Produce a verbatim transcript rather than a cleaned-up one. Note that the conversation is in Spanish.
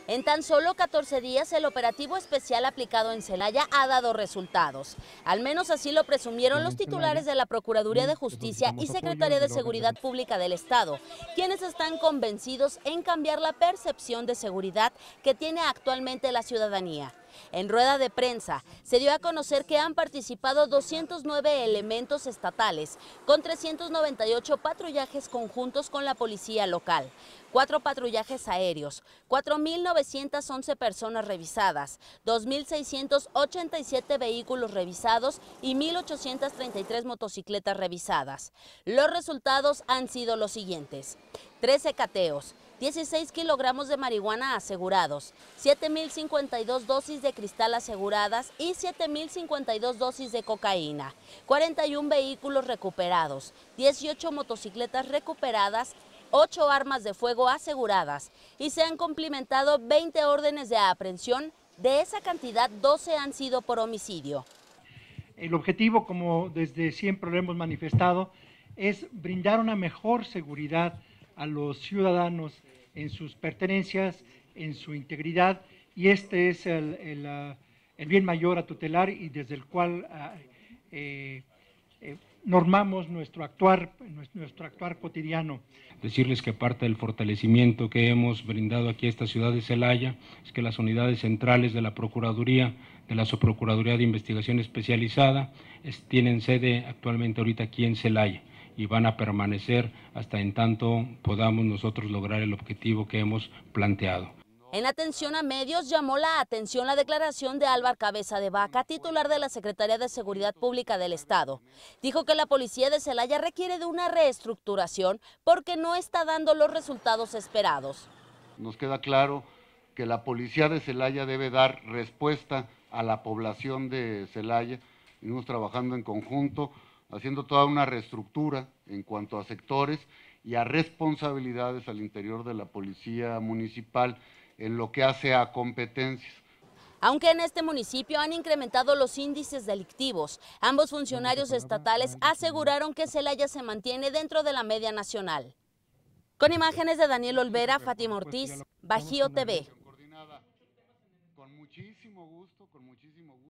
En tan solo catorce días, el operativo especial aplicado en Celaya ha dado resultados. Al menos así lo presumieron los titulares de la Procuraduría de Justicia y Secretaría de Seguridad Pública del Estado, quienes están convencidos en cambiar la percepción de seguridad que tiene actualmente la ciudadanía. En rueda de prensa se dio a conocer que han participado doscientos nueve elementos estatales, con trescientos noventa y ocho patrullajes conjuntos con la policía local, cuatro patrullajes aéreos, cuatro mil novecientas once personas revisadas, dos mil seiscientos ochenta y siete vehículos revisados y mil ochocientas treinta y tres motocicletas revisadas. Los resultados han sido los siguientes: trece cateos, dieciséis kilogramos de marihuana asegurados, siete mil cincuenta y dos dosis de cristal aseguradas y siete mil cincuenta y dos dosis de cocaína, cuarenta y un vehículos recuperados, dieciocho motocicletas recuperadas, ocho armas de fuego aseguradas y se han cumplimentado veinte órdenes de aprehensión. De esa cantidad, doce han sido por homicidio. El objetivo, como desde siempre lo hemos manifestado, es brindar una mejor seguridad a los ciudadanos en sus pertenencias, en su integridad, y este es el, el, el bien mayor a tutelar y desde el cual eh, eh, normamos nuestro actuar, nuestro actuar cotidiano. Decirles que parte del fortalecimiento que hemos brindado aquí a esta ciudad de Celaya es que las unidades centrales de la Procuraduría, de la Subprocuraduría de Investigación Especializada, es, tienen sede actualmente ahorita aquí en Celaya y van a permanecer hasta en tanto podamos nosotros lograr el objetivo que hemos planteado. En atención a medios, llamó la atención la declaración de Álvaro Cabeza de Vaca, titular de la Secretaría de Seguridad Pública del Estado. Dijo que la policía de Celaya requiere de una reestructuración porque no está dando los resultados esperados. Nos queda claro que la policía de Celaya debe dar respuesta a la población de Celaya. Estamos trabajando en conjunto, haciendo toda una reestructura en cuanto a sectores y a responsabilidades al interior de la policía municipal en lo que hace a competencias. Aunque en este municipio han incrementado los índices delictivos, ambos funcionarios estatales aseguraron que Celaya se mantiene dentro de la media nacional. Con imágenes de Daniel Olvera, Fátima Ortiz, Bajío T V.